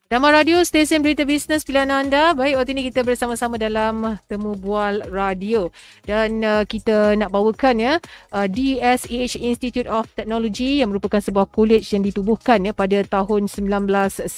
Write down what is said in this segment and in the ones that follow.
Temubual Radio, stesen berita bisnes pilihan anda. Baik, waktu ini kita bersama-sama dalam Temubual Radio. Dan kita nak bawakan DSH Institute of Technology yang merupakan sebuah college yang ditubuhkan pada tahun 1990.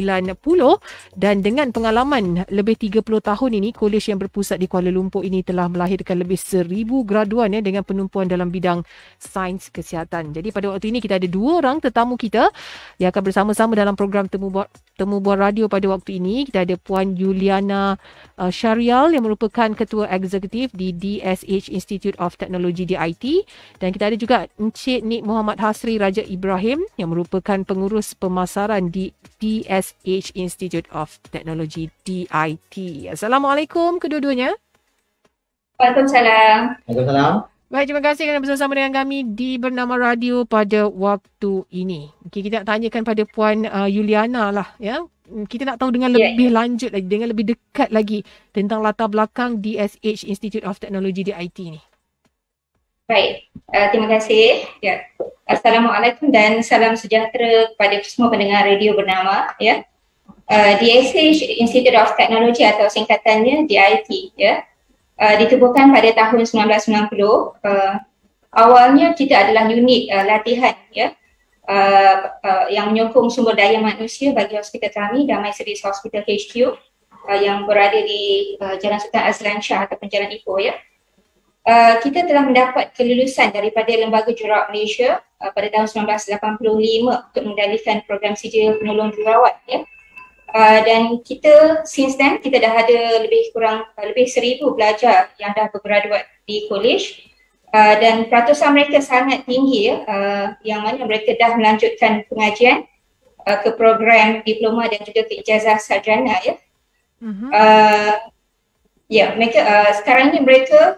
Dan dengan pengalaman lebih 30 tahun ini, college yang berpusat di Kuala Lumpur ini telah melahirkan lebih 1,000 graduan dengan penumpuan dalam bidang sains kesihatan. Jadi pada waktu ini kita ada 2 orang tetamu kita yang akan bersama-sama dalam program Temubual Radio pada waktu ini. Kita ada Puan Juliana Syarial yang merupakan Ketua Eksekutif di DSH Institute of Technology DIT, dan kita ada juga Encik Nik Muhammad Hasri Raja Ibrahim yang merupakan Pengurus Pemasaran di DSH Institute of Technology DIT. Assalamualaikum kedua-duanya. Waalaikumsalam. Waalaikumsalam. Baik, terima kasih kerana bersama dengan kami di Bernama Radio pada waktu ini. Okay, kita nak tanyakan pada Puan Juliana lah, ya. Kita nak tahu dengan lebih lanjut lagi, dengan lebih dekat lagi tentang latar belakang DSH Institute of Technology DIT ni. Baik, terima kasih. Ya. Assalamualaikum dan salam sejahtera kepada semua pendengar radio Bernama. Ya. DSH Institute of Technology atau singkatannya DIT, ya. Ditubuhkan pada tahun 1990. Awalnya kita adalah unit latihan, ya, yang menyokong sumber daya manusia bagi hospital kami, Damai Seris Hospital HQ, yang berada di Jalan Sultan Azlan Shah ataupun Jalan Ipoh, ya. Kita telah mendapat kelulusan daripada Lembaga Jururawat Malaysia pada tahun 1985 untuk mengendalikan program sijil penolong jururawat, ya. Dan kita since then kita dah ada lebih 1,000 pelajar yang dah bergraduat di college, dan peratusan mereka sangat tinggi, ya, yang mana mereka dah melanjutkan pengajian ke program diploma dan juga ke ijazah sarjana, ya. Mereka sekarang ini mereka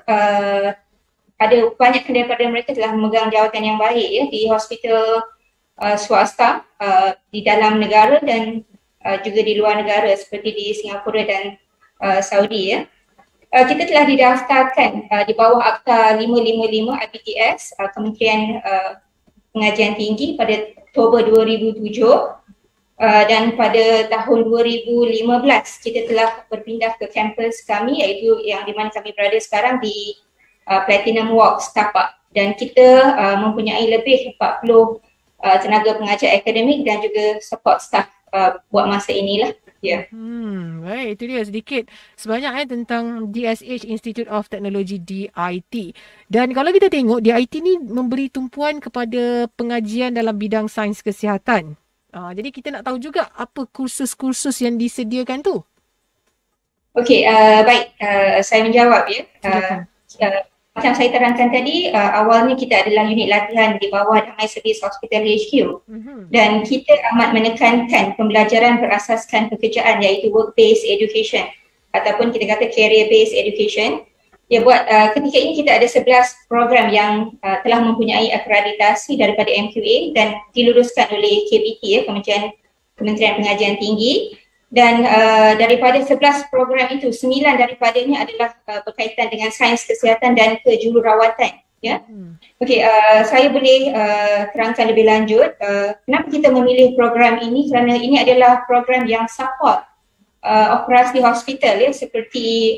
ada banyak daripada mereka telah memegang jawatan yang baik, ya, di hospital swasta di dalam negara dan juga di luar negara seperti di Singapura dan Saudi, ya. Kita telah didaftarkan di bawah Akta 555 IPTS Kementerian Pengajian Tinggi pada Oktober 2007, dan pada tahun 2015 kita telah berpindah ke kampus kami, iaitu yang di mana kami berada sekarang di Platinum Walk Setapak, dan kita mempunyai lebih 40 tenaga pengajar akademik dan juga support staff buat masa inilah. Ya. Baik, itu dia sedikit sebanyak tentang DSH Institute of Technology DIT. Dan kalau kita tengok DIT ni memberi tumpuan kepada pengajian dalam bidang sains kesihatan. Jadi kita nak tahu juga apa kursus-kursus yang disediakan tu. Okey, baik, saya menjawab, ya. Macam saya terangkan tadi, awalnya kita adalah unit latihan di bawah Damai Seris Hospital HQ, dan kita amat menekankan pembelajaran berasaskan pekerjaan, iaitu work-based education ataupun kita kata career-based education. Ya, buat ketika ini kita ada 11 program yang telah mempunyai akreditasi daripada MQA dan diluluskan oleh KPT, ya, Kementerian Pengajian Tinggi. Dan daripada 11 program itu, 9 daripadanya adalah berkaitan dengan sains kesihatan dan kejururawatan, ya. Okey, saya boleh terangkan lebih lanjut kenapa kita memilih program ini, kerana ini adalah program yang support operasi hospital, ya, seperti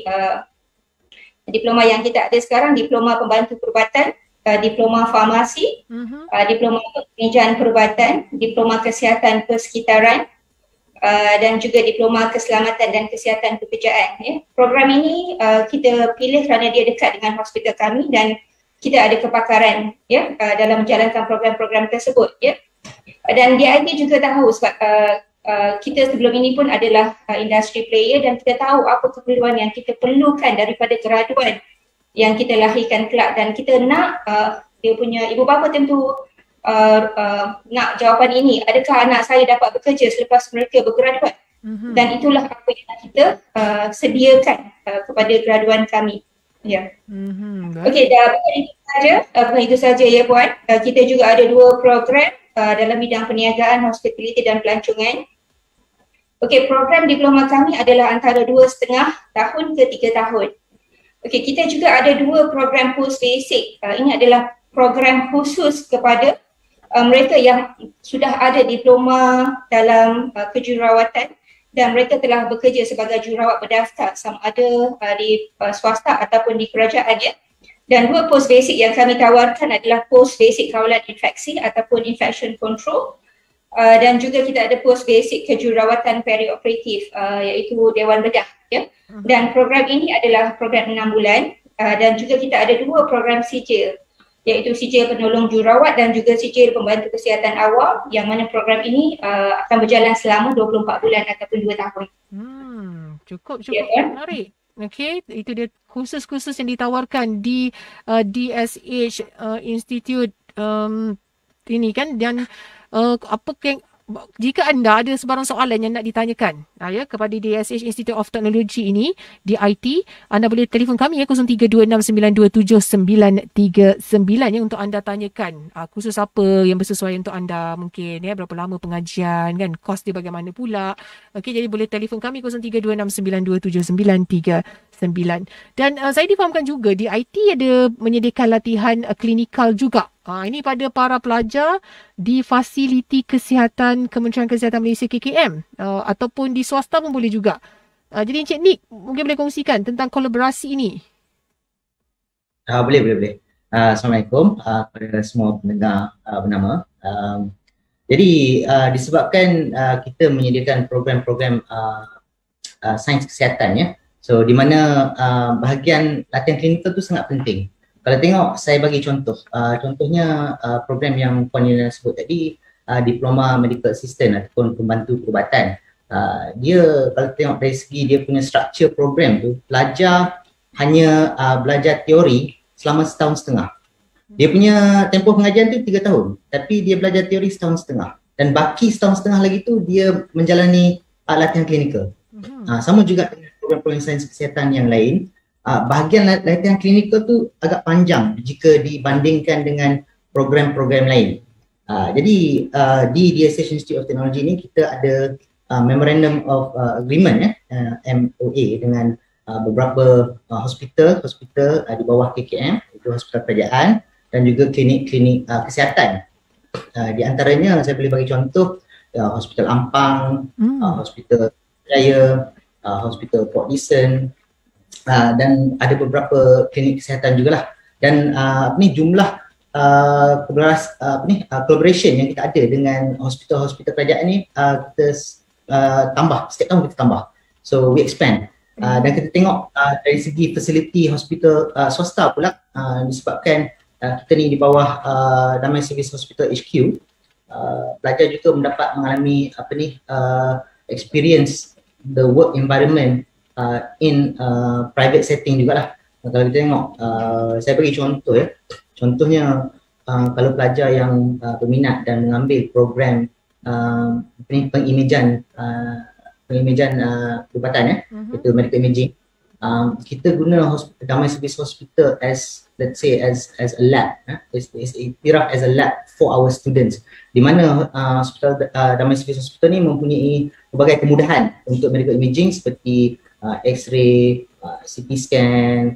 diploma yang kita ada sekarang, diploma pembantu perubatan, diploma farmasi, diploma pengajian perubatan, diploma kesihatan persekitaran, dan juga diploma keselamatan dan kesihatan pekerjaan, ya. Program ini kita pilih kerana dia dekat dengan hospital kami dan kita ada kepakaran, ya, dalam menjalankan program-program tersebut, ya. Dan DIT juga tahu sebab kita sebelum ini pun adalah industry player, dan kita tahu apa keperluan yang kita perlukan daripada graduan yang kita lahirkan kelak, dan kita nak dia punya ibu bapa tentu nak jawapan ini, adakah anak saya dapat bekerja selepas mereka bergraduat, dan itulah apa yang kita sediakan kepada graduan kami, ya. Okey, dah itu saja, ya, Puan. Kita juga ada 2 program dalam bidang perniagaan, hospitality dan pelancongan. Okey, program diploma kami adalah antara 2,5 tahun ke 3 tahun. Okey, kita juga ada 2 program post basic. Ini adalah program khusus kepada mereka yang sudah ada diploma dalam kejururawatan dan mereka telah bekerja sebagai jururawat berdaftar sama ada di swasta ataupun di kerajaan ya. Dan 2 post basic yang kami tawarkan adalah post basic kawalan infeksi ataupun infection control dan juga kita ada post basic kejururawatan perioperatif iaitu Dewan Bedah ya. Dan program ini adalah program 6 bulan dan juga kita ada 2 program sijil iaitu sijil penolong jururawat dan juga sijil pembantu kesihatan awam yang mana program ini akan berjalan selama 24 bulan ataupun 2 tahun. Cukup menarik. Okey, itu dia kursus-kursus yang ditawarkan di DSH Institute ini kan. Dan jika anda ada sebarang soalan yang nak ditanyakan ya kepada DSH Institute of Technology ini di IT, anda boleh telefon kami ya 0326927939 ya untuk anda tanyakan kursus apa yang bersesuaian untuk anda mungkin ya, berapa lama pengajian kan, kos dia bagaimana pula. Okey, jadi boleh telefon kami 0326927939. Dan saya difahamkan juga di IT ada menyediakan latihan klinikal juga. Ini pada para pelajar di fasiliti kesihatan Kementerian Kesihatan Malaysia KKM ataupun di swasta pun boleh juga. Jadi Encik Nick mungkin boleh kongsikan tentang kolaborasi ini. Boleh. Assalamualaikum kepada semua pendengar bernama. Jadi disebabkan kita menyediakan program-program sains kesihatan ya. So di mana bahagian latihan klinikal tu sangat penting. Kalau tengok, saya bagi contoh. Contohnya program yang Puan Nina sebut tadi, Diploma Medical Assistant ataupun pembantu perubatan. Dia kalau tengok dari segi dia punya structure program tu, pelajar hanya belajar teori selama 1.5 tahun. Dia punya tempoh pengajian tu 3 tahun, tapi dia belajar teori 1.5 tahun. Dan baki 1.5 tahun lagi tu dia menjalani latihan klinikal. Sama juga dengan program-program sains kesihatan yang lain. Bahagian latihan klinikal tu agak panjang jika dibandingkan dengan program-program lain. Jadi di DSH Institute of Technology ni kita ada Memorandum of Agreement MOA dengan beberapa hospital di bawah KKM, itu hospital kerajaan dan juga klinik-klinik kesihatan. Di antaranya saya boleh bagi contoh Hospital Ampang, Hospital Jaya, Hospital Port Dickson, dan ada beberapa klinik kesihatan jugalah. Dan jumlah collaboration yang kita ada dengan hospital-hospital kerajaan ni kita tambah, setiap tahun kita tambah. So we expand. Dan kita tengok dari segi fasiliti hospital swasta pula, disebabkan kita ni di bawah Damai Service Hospital HQ, pelajar juga mengalami experience the work environment in private setting jugalah. Kalau kita tengok, saya bagi contoh ya. Contohnya kalau pelajar yang berminat dan mengambil program pengimejan perubatan ya, itu medical imaging, kita guna Damai Service Hospital as, let's say, as a lab, is iktiraf as a lab for our students, di mana hospital Damai Service Hospital ni mempunyai berbagai kemudahan untuk medical imaging seperti X-ray, CT scan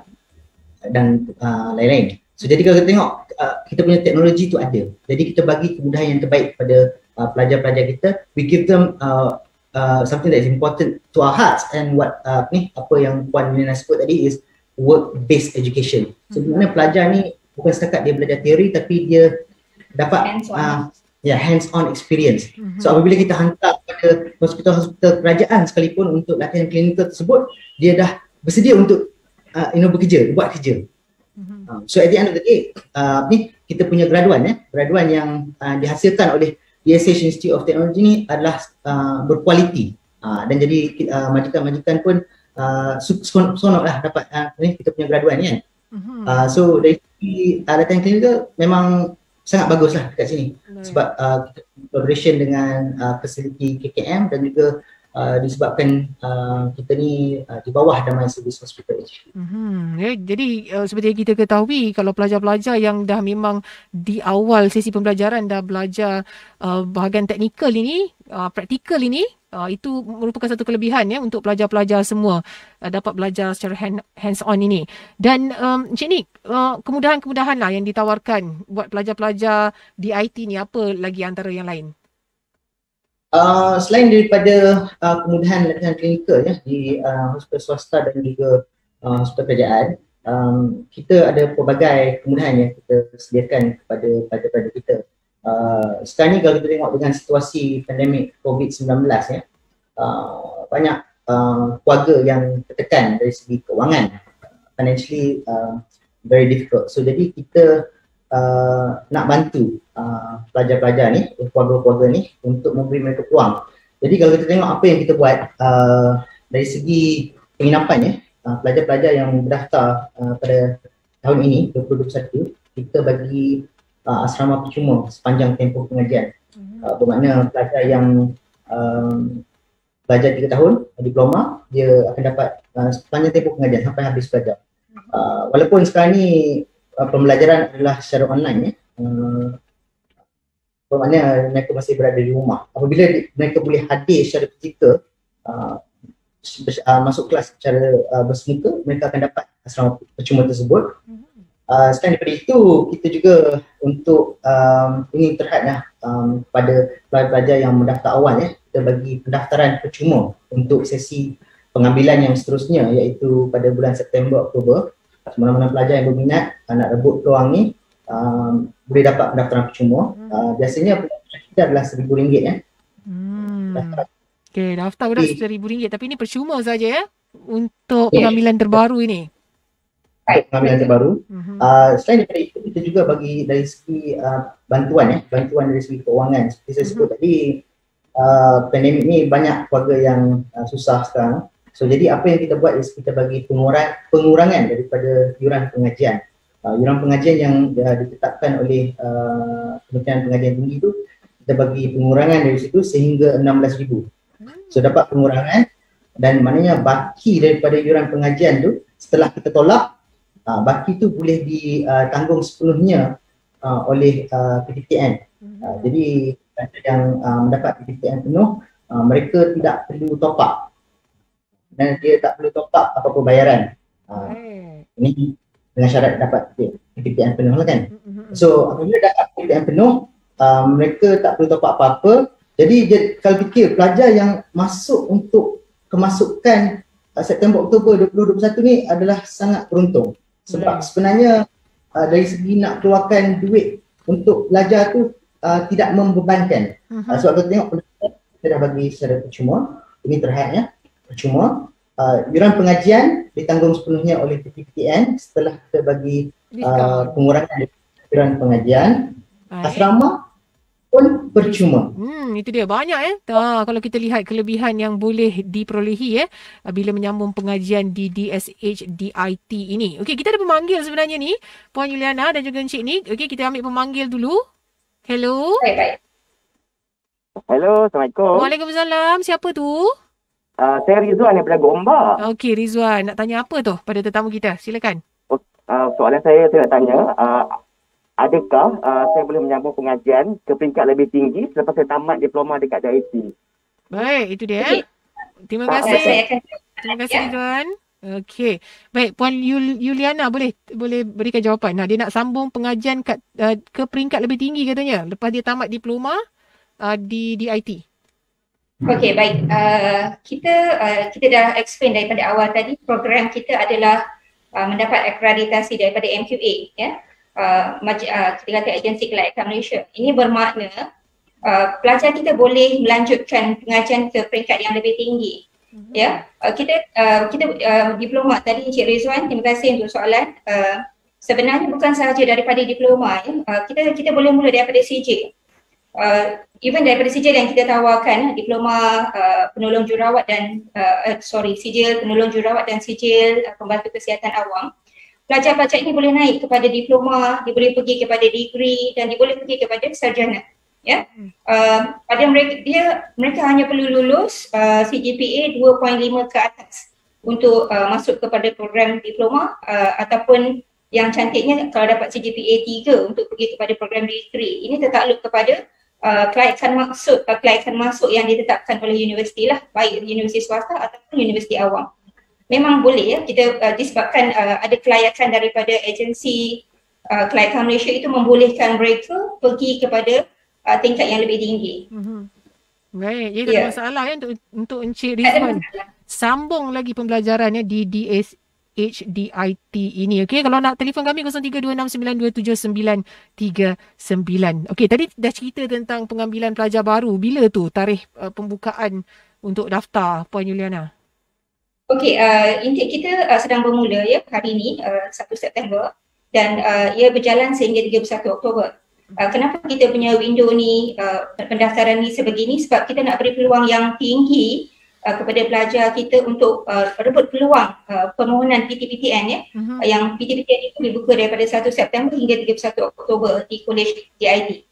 dan lain-lain. So jadi kalau kita tengok, kita punya teknologi tu ada. Jadi kita bagi kemudahan yang terbaik kepada pelajar-pelajar kita. We give them something that is important to our hearts, and apa yang Puan Nina sebut tadi is work-based education. So di mana pelajar ni bukan setakat dia belajar teori, tapi dia dapat hands-on experience. So apabila kita hantar pada hospital-hospital kerajaan sekalipun untuk latihan klinikal tersebut, dia dah bersedia untuk buat kerja. So at the end of the day, kita punya graduan yang dihasilkan oleh DSH Institute of Technology ni adalah berkualiti, dan jadi majikan-majikan pun seronok lah dapat kita punya graduan ni kan. So dari segi latihan klinikal memang sangat bagus lah dekat sini. Sebab kita collaboration dengan fasiliti KKM dan juga disebabkan kita ni di bawah Damai Servis Hospital HQ. Jadi seperti yang kita ketahui, kalau pelajar-pelajar yang dah memang di awal sesi pembelajaran dah belajar bahagian teknikal ini, praktikal ini, itu merupakan satu kelebihan ya untuk pelajar-pelajar semua dapat belajar secara hands on ini. Dan Encik Nik, kemudahan-kemudahan lah yang ditawarkan buat pelajar-pelajar di IT ni, apa lagi antara yang lain? Selain daripada kemudahan latihan klinikal ya di hospital swasta dan juga hospital kerajaan, kita ada pelbagai kemudahan yang kita sediakan kepada kita. Sekarang ni kalau kita tengok dengan situasi pandemik COVID-19 ya, banyak keluarga yang tertekan dari segi kewangan, financially very difficult. So jadi kita nak bantu pelajar-pelajar ni, keluarga-keluarga ni untuk memberi mereka peluang. Jadi kalau kita tengok apa yang kita buat dari segi penginapan ya, pelajar-pelajar yang berdaftar pada tahun ini 2021, kita bagi asrama percuma sepanjang tempoh pengajian. Bermakna pelajar yang belajar 3 tahun diploma, dia akan dapat sepanjang tempoh pengajian sampai habis belajar. Walaupun sekarang ni pembelajaran adalah secara online ya, bermakna mereka masih berada di rumah. Apabila mereka boleh hadir secara fizikal, masuk kelas secara bersemuka, mereka akan dapat asrama percuma tersebut. Selain daripada itu, kita juga untuk ini terhadlah pada pelajar yang mendaftar awal ya, kita bagi pendaftaran percuma untuk sesi pengambilan yang seterusnya, iaitu pada bulan September, Oktober. Mana-mana pelajar yang berminat nak rebut peluang ni boleh dapat pendaftaran percuma. Biasanya pendaftaran kita adalah RM1,000 ya. Okey, daftar berat RM1,000, tapi ini percuma saja ya untuk pengambilan terbaru ini. Pengambilan terbaru. Selain daripada itu, kita juga bagi dari segi bantuan dari segi keuangan. Seperti saya sebut tadi, pandemik ni banyak keluarga yang susah sekarang. So jadi apa yang kita buat is kita bagi pengurangan daripada yuran pengajian. Yuran pengajian yang ditetapkan oleh Kementerian Pengajian Tinggi itu, kita bagi pengurangan dari situ sehingga RM16,000. So dapat pengurangan, dan maknanya baki daripada yuran pengajian tu setelah kita tolak, baki tu boleh ditanggung sepenuhnya oleh PTPN. Jadi yang mendapat PTPN penuh, mereka tidak perlu top up. Dan dia tak perlu top up apa-apa bayaran. Ini dengan syarat dapat PTPN penuh lah kan. So apabila dapat PTPN penuh, mereka tak perlu top up apa-apa. Jadi kalau fikir pelajar yang masuk untuk kemasukan September Oktober 2021 ni adalah sangat beruntung. Sebab sebenarnya dari segi nak keluarkan duit untuk belajar tu tidak membebankan. Sebab kita tengok kita dah bagi secara percuma, ini terhadnya percuma. Yuran pengajian ditanggung sepenuhnya oleh PTPN setelah kita bagi pengurangan yuran pengajian. Asrama pun percuma. Itu dia, banyak kalau kita lihat kelebihan yang boleh diperolehi bila menyambung pengajian di DSH DIT ini. Okey, kita ada pemanggil sebenarnya ni, Puan Yuliana dan juga Encik Nik. Okey, kita ambil pemanggil dulu. Hello. Baik. Hello, Assalamualaikum. Waalaikumsalam. Siapa tu? Saya Rizwan daripada Gombak. Okey, Rizwan, nak tanya apa tu pada tetamu kita? Silakan. Soalan saya nak tanya, adakah saya boleh menyambung pengajian ke peringkat lebih tinggi selepas saya tamat diploma dekat DIT? Baik, itu dia. Terima kasih. Terima kasih Rizwan. Okey. Baik, Puan Yuliana boleh berikan jawapan. Dia nak sambung pengajian ke peringkat lebih tinggi katanya lepas dia tamat diploma di DIT. Okey, baik. Kita dah explain daripada awal tadi, program kita adalah mendapat akreditasi daripada MQA ya. Kita kata Agency Clerk Examination. Ini bermakna pelajar kita boleh melanjutkan pengajian ke peringkat yang lebih tinggi. Ya. Kita diploma tadi Encik Rizwan, terima kasih untuk soalan. Sebenarnya bukan sahaja daripada diploma ya. Kita boleh mula daripada sijil. Even daripada sijil yang kita tawarkan, diploma penolong jurawat dan sijil penolong jurawat dan sijil pembantu kesihatan awam, pelajar-pelajar ini boleh naik kepada diploma, dia boleh pergi kepada degree dan dia boleh pergi kepada sarjana ya. Pada mereka hanya perlu lulus CGPA 2.5 ke atas untuk masuk kepada program diploma ataupun yang cantiknya kalau dapat CGPA 3 untuk pergi kepada program degree. Ini tertakluk kepada kelayakan masuk yang ditetapkan oleh universiti lah, baik universiti swasta ataupun universiti awam. Memang boleh ya, kita disebabkan ada kelayakan daripada agensi kelayakan Malaysia itu membolehkan mereka pergi kepada tingkat yang lebih tinggi. Baik, jadi tak ada masalah ya untuk Encik Rizwan sambung lagi pembelajarannya di DSHDIT ini. Okey, kalau nak telefon kami 0326927939. Okey, tadi dah cerita tentang pengambilan pelajar baru. Bila tu tarikh pembukaan untuk daftar, Puan Yuliana? Okey, intake kita sedang bermula ya hari ini 1 September dan ia berjalan sehingga 31 Oktober. Kenapa kita punya window ni, pendaftaran ni sebegini? Sebab kita nak beri peluang yang tinggi kepada pelajar kita untuk rebut peluang permohonan PTPTN ya. Yang PTPTN itu dibuka daripada 1 September hingga 31 Oktober di College DIT.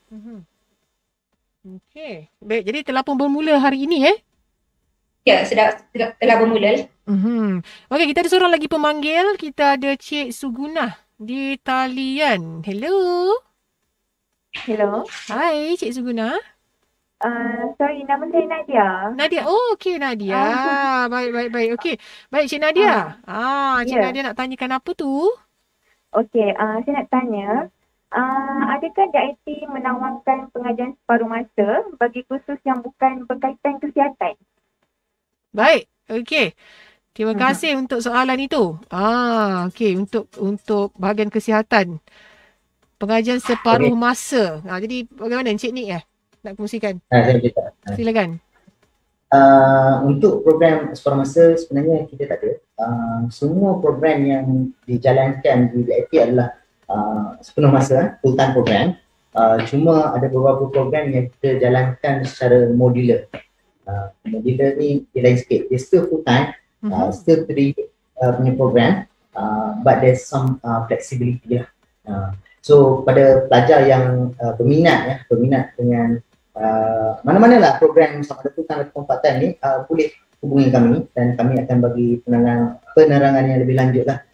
Okey. Baik, jadi telah pun bermula hari ini Ya, telah bermula. Okey, kita ada seorang lagi pemanggil. Kita ada Cik Sugunah di talian. Hello. Hello. Hai, Cik Sugunah. Sorry, nama saya Nadia. Nadia. Oh, okey Nadia. Baik. Okey. Baik, Cik Nadia. Cik Nadia nak tanyakan apa tu? Okey, saya nak tanya, adakah DIT menawarkan pengajian separuh masa bagi kursus yang bukan berkaitan kesihatan? Baik. Okey. Terima kasih untuk soalan itu. Okey, untuk bahagian kesihatan. Pengajian separuh masa. Jadi bagaimana Encik Nik nak kongsikan? Saya cerita. Silakan. Untuk program separuh masa sebenarnya kita tak ada. Semua program yang dijalankan di DIT adalah sepenuh masa, full time program. Cuma ada beberapa program yang kita jalankan secara modular. Modular ni dia lain sikit. Dia still full time, still 3 punya program, but there's some flexibility lah. So pada pelajar yang berminat dengan mana-mana lah program sama ada full-time atau part-time ni, boleh hubungi kami dan kami akan bagi penerangan yang lebih lanjut lah.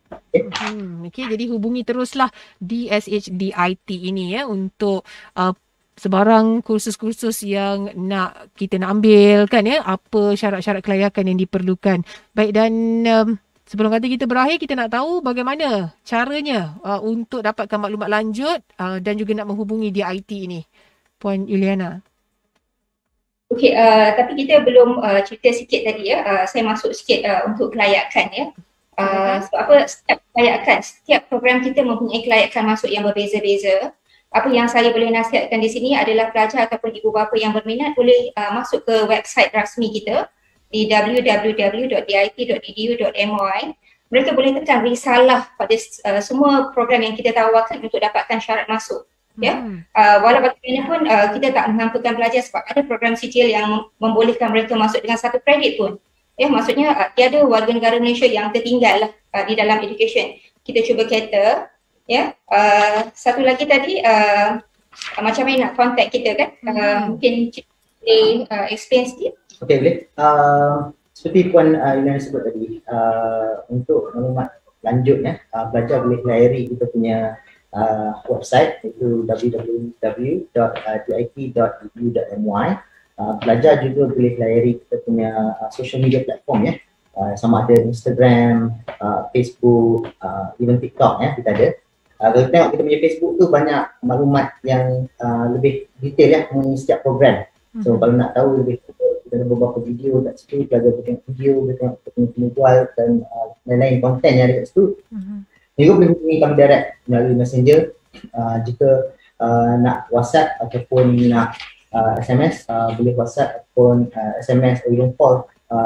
Okey, jadi hubungi teruslah DSHDIT ini untuk sebarang kursus-kursus yang kita nak ambil kan apa syarat-syarat kelayakan yang diperlukan. Baik, dan sebelum kata kita berakhir, kita nak tahu bagaimana caranya untuk dapatkan maklumat lanjut dan juga nak menghubungi DIT ini, Puan Yuliana. Okey, tapi kita belum cerita sikit tadi saya masuk sikit untuk kelayakan sebab apa, setiap program kita mempunyai kelayakan masuk yang berbeza-beza. Apa yang saya boleh nasihatkan di sini adalah pelajar ataupun ibu bapa yang berminat boleh masuk ke website rasmi kita di www.dit.edu.my. Mereka boleh tekan risalah pada semua program yang kita tawarkan untuk dapatkan syarat masuk. Walau bagaimanapun kita tak menghampakan pelajar sebab ada program sijil yang membolehkan mereka masuk dengan 1 kredit pun. Maksudnya tiada warga negara Malaysia yang tertinggal di dalam education. Kita cuba cater. Satu lagi tadi macam mana nak contact kita kan? Mungkin Cik boleh explain sikit. Okey, boleh. Seperti Puan Yuliana sebut tadi, untuk maklumat lanjutnya, pelajar boleh layari kita punya website iaitu www.dit.edu.my. Pelajar juga boleh layari kita punya social media platform sama ada Instagram, Facebook, even TikTok kita ada. Kalau tengok kita punya Facebook tu banyak maklumat yang lebih detail mengenai setiap program. So kalau nak tahu lebih, kita ada beberapa video kat situ, pelajar tengok video, kita tengok kita punya Temubual dan lain-lain konten yang ada kat situ. Juga boleh hubungi kami direct melalui messenger. Jika nak WhatsApp ataupun nak SMS, boleh WhatsApp ataupun SMS atau even call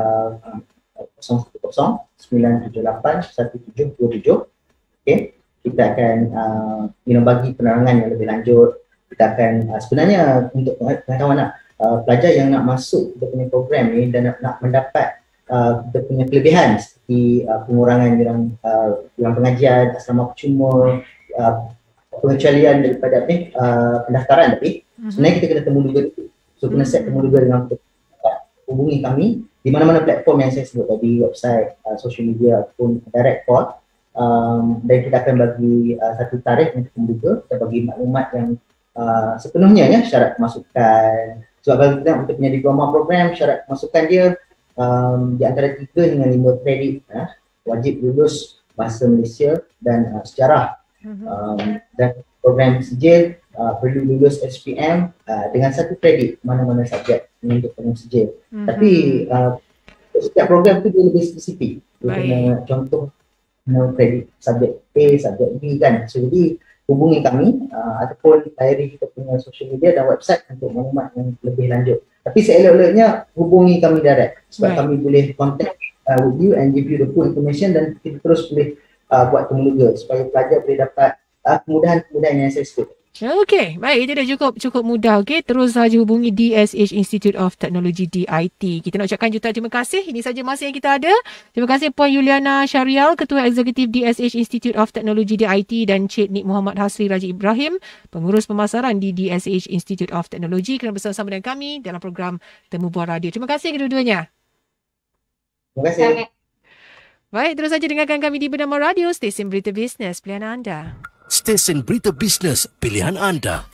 010-978-1727. Okay. Kita akan bagi penerangan yang lebih lanjut. Kita akan sebenarnya untuk pengetahuan pelajar yang nak masuk kita punya program ni dan nak mendapat kita punya kelebihan seperti pengurangan dalam pengajian, asrama percuma, pengecualian daripada pendaftaran, tapi Sebenarnya kita kena temuduga dulu. So kena set temuduga dengan hubungi kami di mana-mana platform yang saya sebut tadi, website, social media ataupun direct call. Dan kita akan bagi satu tarikh untuk temuduga. Kita bagi maklumat yang sepenuhnya ya, syarat masukan. Sebab kalau kita untuk menjadi diploma program, syarat masukan dia di antara 3 dengan 5 kredit. Wajib lulus bahasa Malaysia dan sejarah. Dan program sijil perlu lulus SPM dengan 1 kredit mana-mana subjek untuk penuh sijil. Tapi setiap program tu dia lebih spesifik. Dia kena contoh kredit subjek A, subjek B kan. So jadi hubungi kami ataupun layari kita punya social media dan website untuk maklumat yang lebih lanjut. Tapi seelok-eloknya hubungi kami direct sebab kami boleh contact with you and give you the full information dan kita terus boleh buat temuduga supaya pelajar boleh dapat kemudahan-kemudahan yang saya sebut. Okey, baik, itu dah cukup mudah. Okey, terus saja hubungi DSH Institute of Technology DIT. Kita nak ucapkan jutaan terima kasih. Ini saja masa yang kita ada. Terima kasih Puan Yuliana Syarial, Ketua Eksekutif DSH Institute of Technology DIT dan Cik Nik Muhammad Hasri Raji Ibrahim, Pengurus Pemasaran di DSH Institute of Technology, kerana bersama-sama dengan kami dalam program Temubual Radio. Terima kasih kedua-duanya. Terima kasih. Baik, terus saja dengarkan kami di Bernama Radio, stesen berita bisnes pilihan anda. Stesen berita bisnes pilihan anda.